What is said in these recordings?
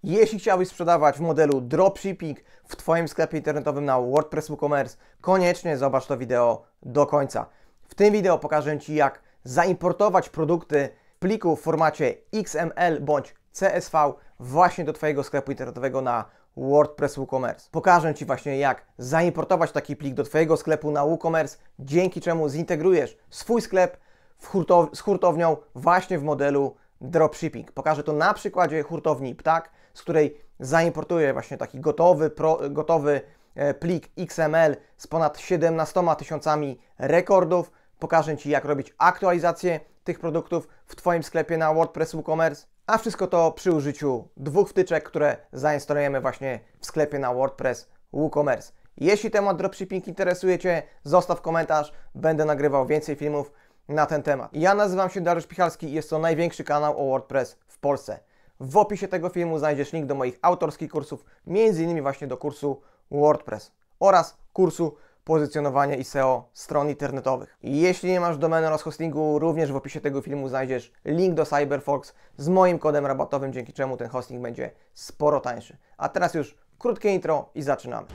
Jeśli chciałbyś sprzedawać w modelu dropshipping w Twoim sklepie internetowym na WordPress WooCommerce, koniecznie zobacz to wideo do końca. W tym wideo pokażę Ci, jak zaimportować produkty w pliku w formacie XML bądź CSV właśnie do Twojego sklepu internetowego na WordPress WooCommerce. Pokażę Ci właśnie, jak zaimportować taki plik do Twojego sklepu na WooCommerce, dzięki czemu zintegrujesz swój sklep z hurtownią właśnie w modelu dropshipping. Pokażę to na przykładzie hurtowni Ptak, z której zaimportuję właśnie taki gotowy plik XML z ponad 17 tysiącami rekordów. Pokażę Ci, jak robić aktualizację tych produktów w Twoim sklepie na WordPress WooCommerce, a wszystko to przy użyciu dwóch wtyczek, które zainstalujemy właśnie w sklepie na WordPress WooCommerce. Jeśli temat dropshipping interesuje Cię, zostaw komentarz, będę nagrywał więcej filmów na ten temat. Ja nazywam się Dariusz Pichalski i jest to największy kanał o WordPress w Polsce. W opisie tego filmu znajdziesz link do moich autorskich kursów, m.in. właśnie do kursu WordPress oraz kursu pozycjonowanie i SEO stron internetowych. Jeśli nie masz domeny oraz hostingu, również w opisie tego filmu znajdziesz link do CyberFox z moim kodem rabatowym, dzięki czemu ten hosting będzie sporo tańszy. A teraz już krótkie intro i zaczynamy.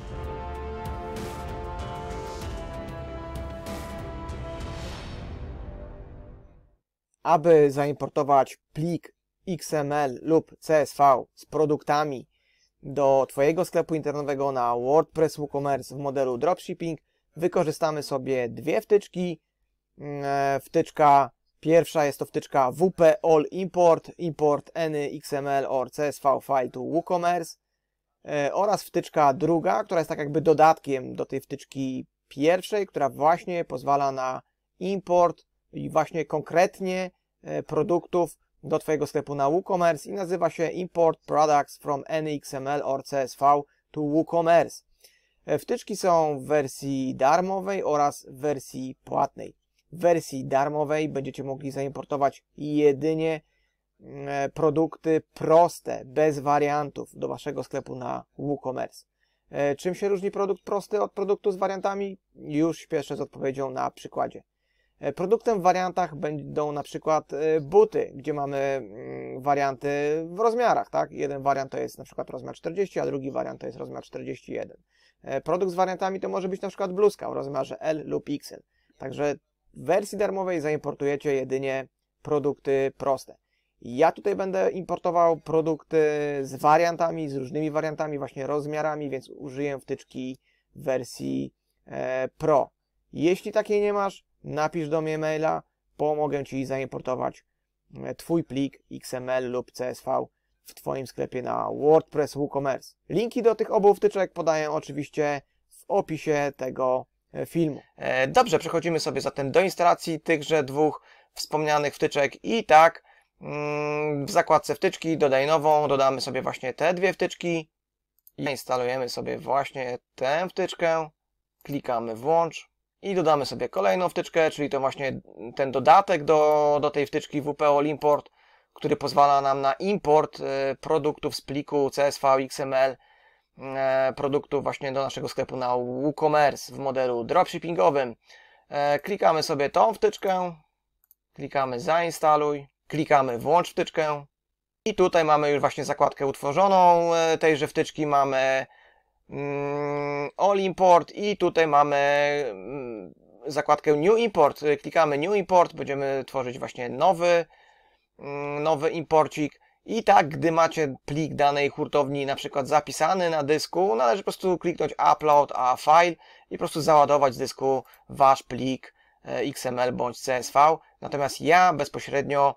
Aby zaimportować plik XML lub CSV z produktami do Twojego sklepu internetowego na WordPress WooCommerce w modelu dropshipping, wykorzystamy sobie dwie wtyczki. Wtyczka pierwsza jest to wtyczka WP All Import any XML or CSV file to WooCommerce, oraz wtyczka druga, która jest tak jakby dodatkiem do tej wtyczki pierwszej, która właśnie pozwala na import i właśnie konkretnie produktów do Twojego sklepu na WooCommerce i nazywa się Import Products from any XML or CSV to WooCommerce. Wtyczki są w wersji darmowej oraz w wersji płatnej. W wersji darmowej będziecie mogli zaimportować jedynie produkty proste, bez wariantów do Waszego sklepu na WooCommerce. Czym się różni produkt prosty od produktu z wariantami? Już śpieszę z odpowiedzią na przykładzie. Produktem w wariantach będą na przykład buty, gdzie mamy warianty w rozmiarach, tak? Jeden wariant to jest na przykład rozmiar 40, a drugi wariant to jest rozmiar 41. Produkt z wariantami to może być na przykład bluzka w rozmiarze L lub XL. Także w wersji darmowej zaimportujecie jedynie produkty proste. Ja tutaj będę importował produkty z wariantami, z różnymi wariantami, właśnie rozmiarami, więc użyję wtyczki w wersji Pro. Jeśli takiej nie masz, napisz do mnie maila, pomogę Ci zaimportować Twój plik XML lub CSV w Twoim sklepie na WordPress WooCommerce. Linki do tych obu wtyczek podaję oczywiście w opisie tego filmu. Dobrze, przechodzimy sobie zatem do instalacji tychże dwóch wspomnianych wtyczek i tak w zakładce wtyczki dodaj nową, dodamy sobie właśnie te dwie wtyczki i instalujemy sobie właśnie tę wtyczkę, klikamy włącz. I dodamy sobie kolejną wtyczkę, czyli to właśnie ten dodatek do tej wtyczki WP All Import, który pozwala nam na import produktów z pliku CSV, XML, produktów właśnie do naszego sklepu na WooCommerce w modelu dropshippingowym. Klikamy sobie tą wtyczkę, klikamy zainstaluj, klikamy włącz wtyczkę i tutaj mamy już właśnie zakładkę utworzoną tejże wtyczki, mamy All Import i tutaj mamy zakładkę New Import. Klikamy New Import, będziemy tworzyć właśnie nowy imporcik i tak, gdy macie plik danej hurtowni na przykład zapisany na dysku, należy po prostu kliknąć Upload a File i po prostu załadować z dysku Wasz plik XML bądź CSV. Natomiast ja bezpośrednio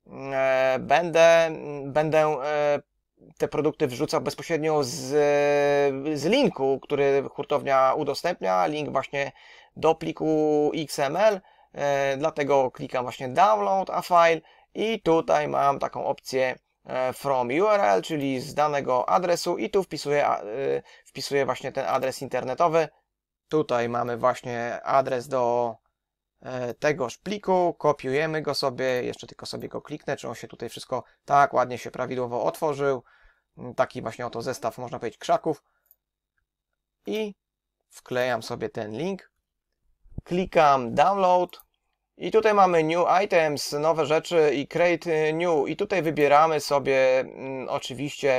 będę te produkty wrzucał bezpośrednio z linku, który hurtownia udostępnia, link właśnie do pliku XML, dlatego klikam właśnie Download a File i tutaj mam taką opcję From URL, czyli z danego adresu i tu wpisuję właśnie ten adres internetowy. Tutaj mamy właśnie adres do tegoż pliku, kopiujemy go sobie, jeszcze tylko sobie go kliknę, czy on się tutaj wszystko tak ładnie się prawidłowo otworzył. Taki właśnie oto zestaw, można powiedzieć, krzaków. I wklejam sobie ten link, klikam Download i tutaj mamy New Items, nowe rzeczy i Create New i tutaj wybieramy sobie oczywiście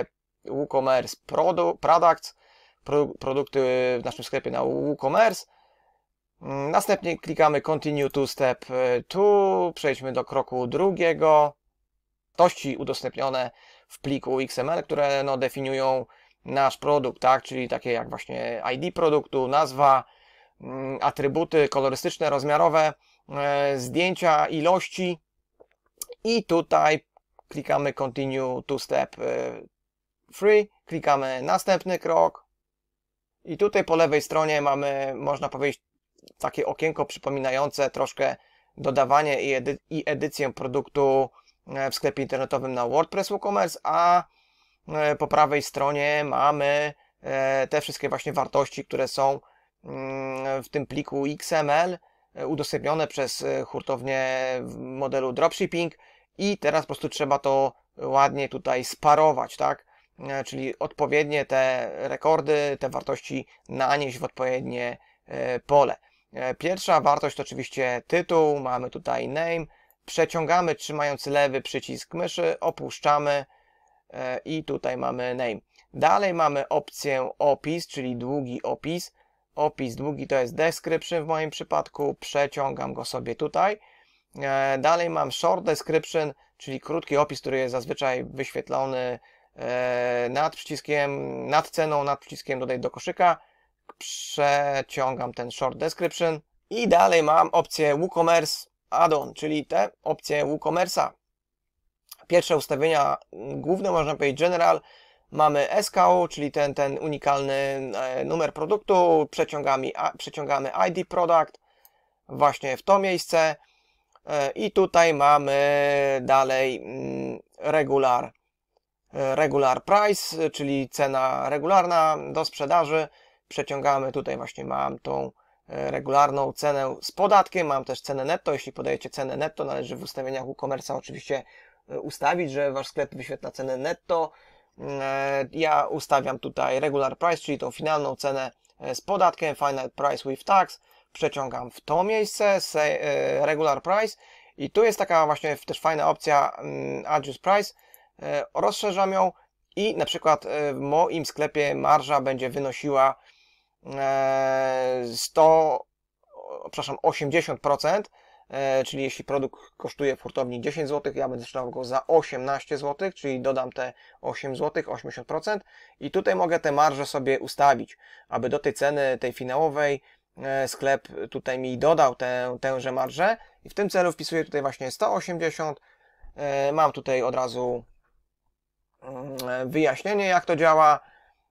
WooCommerce Products, produkty w naszym sklepie na WooCommerce. Następnie klikamy Continue to Step 2, przejdźmy do kroku drugiego. Wartości udostępnione w pliku XML, które no, definiują nasz produkt, tak? Czyli takie jak właśnie ID produktu, nazwa, atrybuty kolorystyczne, rozmiarowe, zdjęcia, ilości i tutaj klikamy Continue to Step 3, klikamy następny krok i tutaj po lewej stronie mamy, można powiedzieć, takie okienko przypominające troszkę dodawanie i edycję produktu w sklepie internetowym na WordPress WooCommerce, a po prawej stronie mamy te wszystkie właśnie wartości, które są w tym pliku XML udostępnione przez hurtownię w modelu dropshipping i teraz po prostu trzeba to ładnie tutaj sparować, tak? Czyli odpowiednie te rekordy, te wartości nanieść w odpowiednie pole. Pierwsza wartość to oczywiście tytuł, mamy tutaj name, przeciągamy trzymając lewy przycisk myszy, opuszczamy i tutaj mamy name. Dalej mamy opcję opis, czyli długi opis. Opis długi to jest description w moim przypadku, przeciągam go sobie tutaj. Dalej mam short description, czyli krótki opis, który jest zazwyczaj wyświetlony nad przyciskiem, nad ceną, nad przyciskiem dodaj do koszyka. Przeciągam ten short description i dalej mam opcję WooCommerce Add-on, czyli te opcje WooCommerce'a. Pierwsze ustawienia główne, można powiedzieć general, mamy SKU, czyli ten unikalny numer produktu, przeciągamy ID product właśnie w to miejsce i tutaj mamy dalej regular price, czyli cena regularna do sprzedaży. Przeciągamy tutaj właśnie, mam tą regularną cenę z podatkiem, mam też cenę netto. Jeśli podajecie cenę netto, należy w ustawieniach WooCommerce'a oczywiście ustawić, że wasz sklep wyświetla cenę netto. Ja ustawiam tutaj regular price, czyli tą finalną cenę z podatkiem, final price with tax. Przeciągam w to miejsce regular price i tu jest taka właśnie też fajna opcja adjust price. Rozszerzam ją i na przykład w moim sklepie marża będzie wynosiła 80%, czyli jeśli produkt kosztuje w hurtowni 10 zł, ja będę sprzedawał go za 18 zł, czyli dodam te 8 zł, 80% i tutaj mogę tę marżę sobie ustawić, aby do tej ceny, tej finałowej sklep tutaj mi dodał tęże marżę i w tym celu wpisuję tutaj właśnie 180, mam tutaj od razu wyjaśnienie, jak to działa.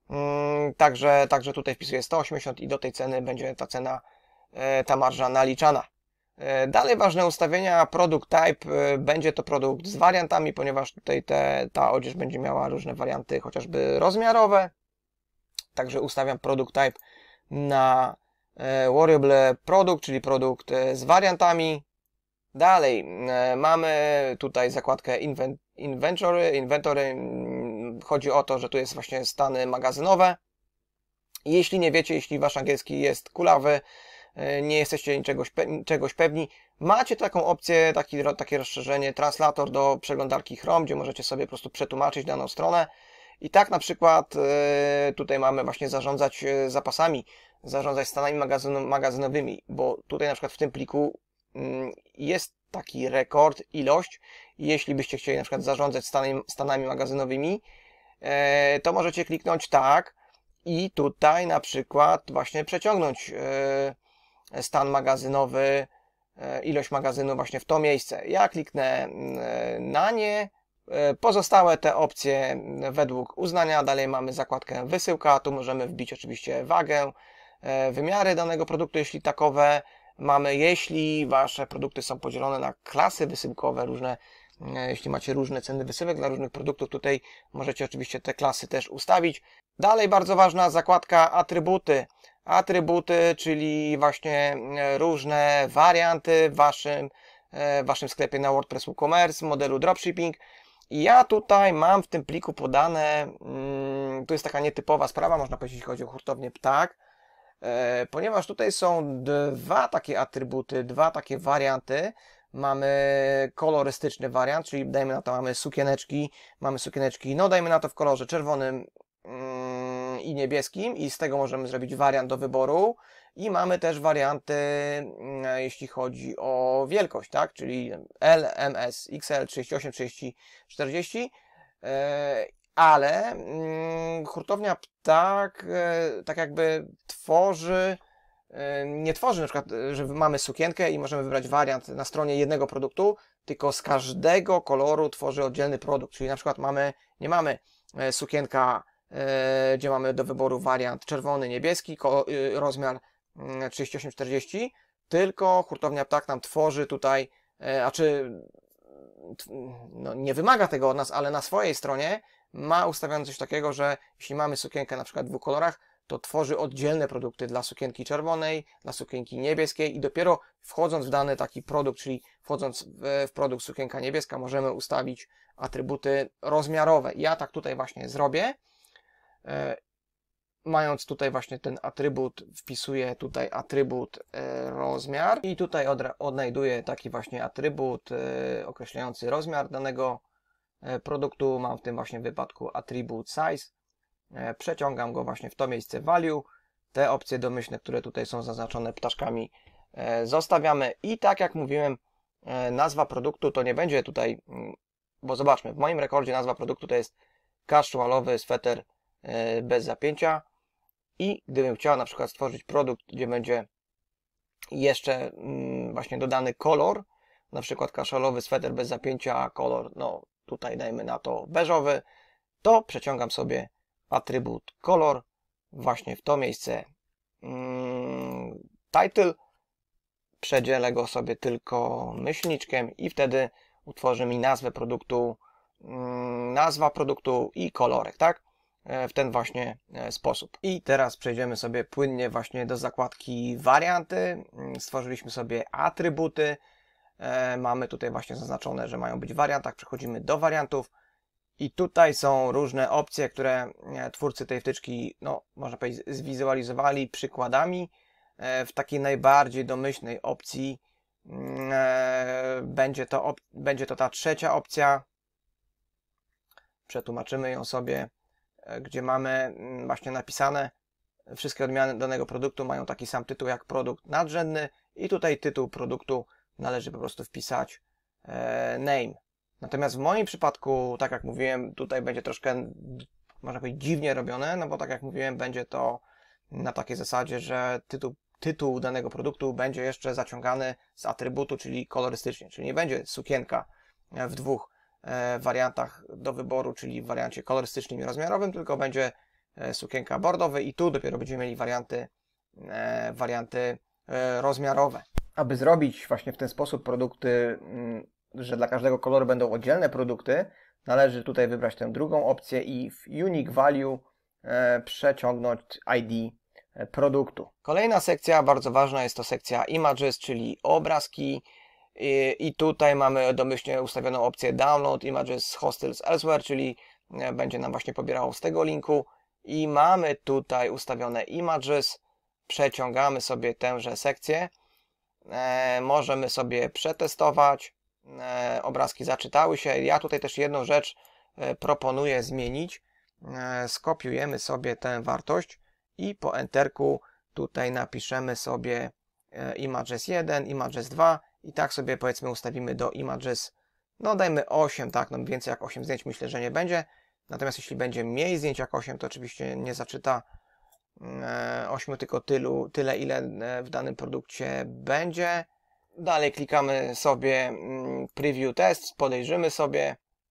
Także tutaj wpisuję 180 i do tej ceny będzie ta marża naliczana. Dalej ważne ustawienia, product type, będzie to produkt z wariantami, ponieważ tutaj ta odzież będzie miała różne warianty, chociażby rozmiarowe. Także ustawiam product type na variable product, czyli produkt z wariantami. Dalej mamy tutaj zakładkę Inventory. Chodzi o to, że tu jest właśnie stany magazynowe. Jeśli nie wiecie, jeśli wasz angielski jest kulawy, nie jesteście czegoś pewni, macie taką opcję, takie rozszerzenie Translator do przeglądarki Chrome, gdzie możecie sobie po prostu przetłumaczyć daną stronę. I tak na przykład tutaj mamy właśnie zarządzać zapasami, zarządzać stanami magazynowymi, bo tutaj na przykład w tym pliku jest taki rekord, ilość. Jeśli byście chcieli na przykład zarządzać stanami magazynowymi, to możecie kliknąć tak i tutaj na przykład właśnie przeciągnąć stan magazynowy, ilość magazynu właśnie w to miejsce. Ja kliknę na nie. Pozostałe te opcje według uznania. Dalej mamy zakładkę wysyłka. Tu możemy wbić oczywiście wagę, wymiary danego produktu, jeśli takowe mamy. Jeśli wasze produkty są podzielone na klasy wysyłkowe, różne, jeśli macie różne ceny wysyłek dla różnych produktów, tutaj możecie oczywiście te klasy też ustawić. Dalej bardzo ważna zakładka atrybuty. Atrybuty, czyli właśnie różne warianty w waszym sklepie na WordPress WooCommerce, w modelu dropshipping. I ja tutaj mam w tym pliku podane, tu jest taka nietypowa sprawa, można powiedzieć, jeśli chodzi o hurtownię Ptak, ponieważ tutaj są dwa takie atrybuty, dwa takie warianty. mamy kolorystyczny wariant, czyli dajmy na to mamy sukieneczki, no dajmy na to w kolorze czerwonym i niebieskim i z tego możemy zrobić wariant do wyboru i mamy też warianty, jeśli chodzi o wielkość, tak, czyli L, MS, XL, 38, 30, 40, ale hurtownia Ptak tak jakby nie tworzy na przykład, że mamy sukienkę i możemy wybrać wariant na stronie jednego produktu, tylko z każdego koloru tworzy oddzielny produkt, czyli na przykład nie mamy sukienka, gdzie mamy do wyboru wariant czerwony, niebieski, rozmiar 38-40, tylko hurtownia Ptak nam tworzy tutaj, no, nie wymaga tego od nas, ale na swojej stronie ma ustawione coś takiego, że jeśli mamy sukienkę na przykład w dwóch kolorach, to tworzy oddzielne produkty dla sukienki czerwonej, dla sukienki niebieskiej i dopiero wchodząc w dany taki produkt, czyli wchodząc w produkt sukienka niebieska, możemy ustawić atrybuty rozmiarowe. Ja tak tutaj właśnie zrobię. Mając tutaj właśnie ten atrybut, wpisuję tutaj atrybut rozmiar i tutaj odnajduję taki właśnie atrybut określający rozmiar danego produktu. Mam w tym właśnie wypadku atrybut size. Przeciągam go właśnie w to miejsce value. Te opcje domyślne, które tutaj są zaznaczone ptaszkami, zostawiamy i tak jak mówiłem, nazwa produktu to nie będzie tutaj, bo zobaczmy, w moim rekordzie nazwa produktu to jest casualowy sweter bez zapięcia i gdybym chciał na przykład stworzyć produkt, gdzie będzie jeszcze właśnie dodany kolor, na przykład casualowy sweter bez zapięcia, kolor, no tutaj dajmy na to beżowy, to przeciągam sobie atrybut kolor właśnie w to miejsce title, przedzielę go sobie tylko myślniczkiem i wtedy utworzy mi nazwę produktu, nazwa produktu i kolorek, tak? W ten właśnie sposób. I teraz przejdziemy sobie płynnie właśnie do zakładki warianty. Stworzyliśmy sobie atrybuty. Mamy tutaj właśnie zaznaczone, że mają być w wariantach. Przechodzimy do wariantów. I tutaj są różne opcje, które twórcy tej wtyczki, no można powiedzieć, zwizualizowali przykładami. W takiej najbardziej domyślnej opcji będzie to ta trzecia opcja. Przetłumaczymy ją sobie, gdzie mamy właśnie napisane, wszystkie odmiany danego produktu mają taki sam tytuł jak produkt nadrzędny i tutaj tytuł produktu należy po prostu wpisać name. Natomiast w moim przypadku, tak jak mówiłem, tutaj będzie troszkę, można powiedzieć, dziwnie robione, no bo tak jak mówiłem, będzie to na takiej zasadzie, że tytuł danego produktu będzie jeszcze zaciągany z atrybutu, czyli kolorystycznie, czyli nie będzie sukienka w dwóch wariantach do wyboru, czyli w wariancie kolorystycznym i rozmiarowym, tylko będzie sukienka bordowy i tu dopiero będziemy mieli warianty rozmiarowe. Aby zrobić właśnie w ten sposób produkty, że dla każdego koloru będą oddzielne produkty, należy tutaj wybrać tę drugą opcję i w Unique Value przeciągnąć ID produktu. Kolejna sekcja, bardzo ważna, jest to sekcja Images, czyli obrazki. I tutaj mamy domyślnie ustawioną opcję Download Images Hostels Elsewhere, czyli będzie nam właśnie pobierało z tego linku. I mamy tutaj ustawione Images. Przeciągamy sobie tęże sekcję. Możemy sobie przetestować. Obrazki zaczytały się. Ja tutaj też jedną rzecz proponuję zmienić. Skopiujemy sobie tę wartość i po enterku tutaj napiszemy sobie Images 1, Images 2 i tak sobie powiedzmy ustawimy do Images, no dajmy 8, tak, no więcej jak 8 zdjęć myślę, że nie będzie. Natomiast jeśli będzie mniej zdjęć jak 8, to oczywiście nie zaczyta 8, tylko tyle ile w danym produkcie będzie. Dalej klikamy sobie Preview Test, podejrzymy sobie.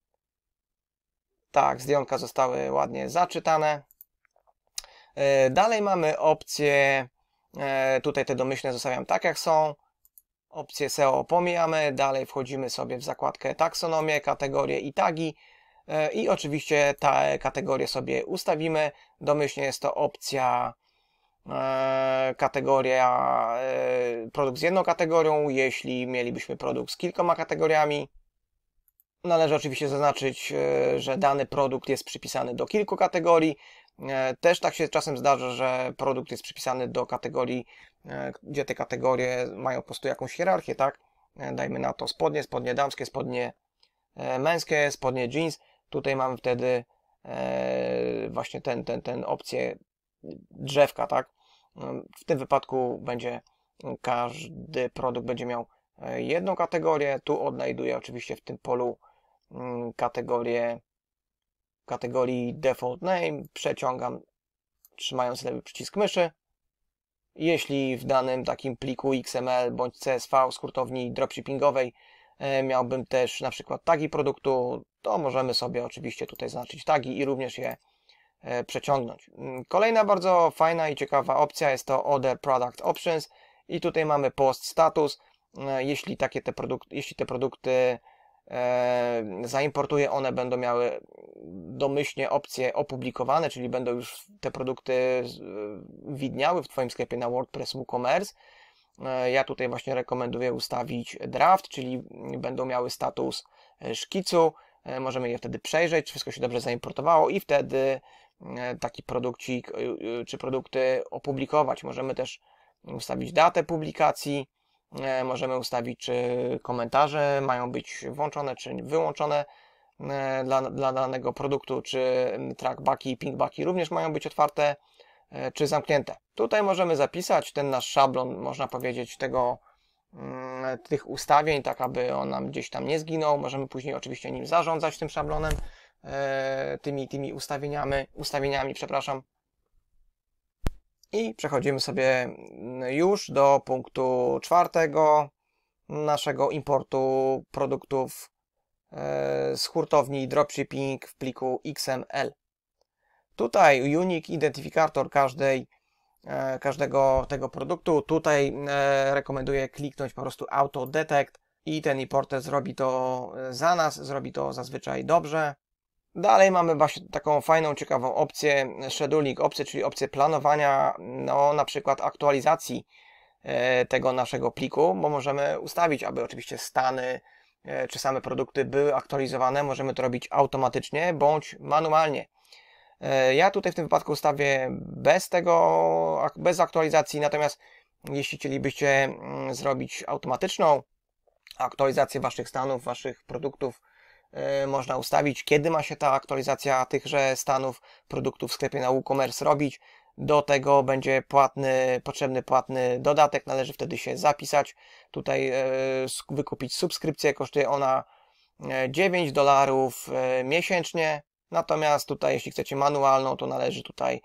Tak, zdjątka zostały ładnie zaczytane. Dalej mamy opcje, tutaj te domyślne zostawiam tak jak są. Opcje SEO pomijamy, dalej wchodzimy sobie w zakładkę taksonomię, kategorie i tagi i oczywiście te kategorie sobie ustawimy. Domyślnie jest to opcja kategoria produkt z jedną kategorią, jeśli mielibyśmy produkt z kilkoma kategoriami. Należy oczywiście zaznaczyć, że dany produkt jest przypisany do kilku kategorii. Też tak się czasem zdarza, że produkt jest przypisany do kategorii, gdzie te kategorie mają po prostu jakąś hierarchię, tak? dajmy na to spodnie, spodnie damskie, spodnie męskie, spodnie jeans. Tutaj mamy wtedy właśnie ten opcję drzewka, tak? W tym wypadku każdy produkt będzie miał jedną kategorię. Tu odnajduję oczywiście w tym polu kategorii default name, przeciągam trzymając lewy przycisk myszy. Jeśli w danym takim pliku XML bądź CSV z hurtowni dropshippingowej miałbym też na przykład tagi produktu, to możemy sobie oczywiście tutaj zaznaczyć tagi i również je przeciągnąć. Kolejna bardzo fajna i ciekawa opcja jest to Other Product Options i tutaj mamy post status. Jeśli te produkty zaimportuję, one będą miały domyślnie opcje opublikowane, czyli będą już te produkty widniały w Twoim sklepie na WordPress WooCommerce. Ja tutaj właśnie rekomenduję ustawić draft, czyli będą miały status szkicu. Możemy je wtedy przejrzeć, czy wszystko się dobrze zaimportowało i wtedy taki produkcik czy produkty opublikować. Możemy też ustawić datę publikacji, możemy ustawić, czy komentarze mają być włączone, czy wyłączone dla danego produktu, czy trackbacki i pingbacki również mają być otwarte, czy zamknięte. Tutaj możemy zapisać ten nasz szablon, można powiedzieć, tych ustawień, tak aby on nam gdzieś tam nie zginął. Możemy później oczywiście nim zarządzać, tym szablonem, tymi ustawieniami, przepraszam. I przechodzimy sobie już do punktu 4 naszego importu produktów z hurtowni dropshipping w pliku XML. Tutaj unique identyfikator każdego tego produktu. Tutaj rekomenduję kliknąć po prostu auto detect i ten importer zrobi to za nas, zrobi to zazwyczaj dobrze. Dalej mamy właśnie taką fajną, ciekawą opcję scheduling opcję, czyli opcję planowania, na przykład aktualizacji tego naszego pliku, bo możemy ustawić, aby oczywiście stany czy same produkty były aktualizowane. Możemy to robić automatycznie bądź manualnie. Ja tutaj w tym wypadku ustawię bez aktualizacji, natomiast jeśli chcielibyście zrobić automatyczną aktualizację Waszych stanów, Waszych produktów, można ustawić, kiedy ma się ta aktualizacja tychże stanów produktów w sklepie na WooCommerce robić. Do tego będzie potrzebny płatny dodatek, należy wtedy się zapisać. Tutaj wykupić subskrypcję, kosztuje ona $9 miesięcznie. Natomiast tutaj, jeśli chcecie manualną, to należy tutaj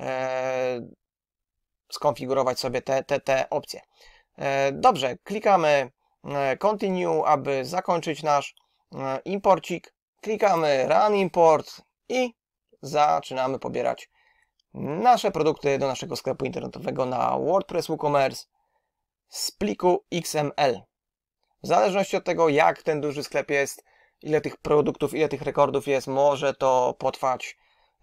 skonfigurować sobie te opcje. Dobrze, klikamy Continue, aby zakończyć nasz imporcik. Klikamy Run Import i zaczynamy pobierać nasze produkty do naszego sklepu internetowego na WordPress WooCommerce z pliku XML. W zależności od tego, jak ten duży sklep jest, ile tych produktów, ile tych rekordów jest, może to potrwać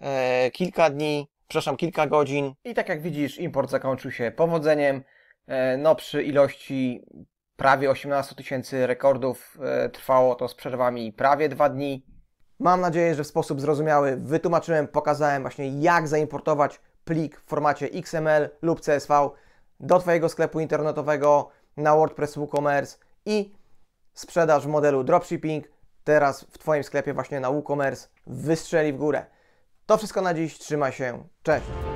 kilka godzin. I tak jak widzisz, import zakończył się powodzeniem. No, przy ilości prawie 18 000 rekordów trwało to z przerwami prawie 2 dni. Mam nadzieję, że w sposób zrozumiały wytłumaczyłem, pokazałem właśnie, jak zaimportować plik w formacie XML lub CSV do Twojego sklepu internetowego na WordPress WooCommerce i sprzedaż w modelu dropshipping teraz w Twoim sklepie właśnie na WooCommerce wystrzeli w górę. To wszystko na dziś, trzymaj się, cześć!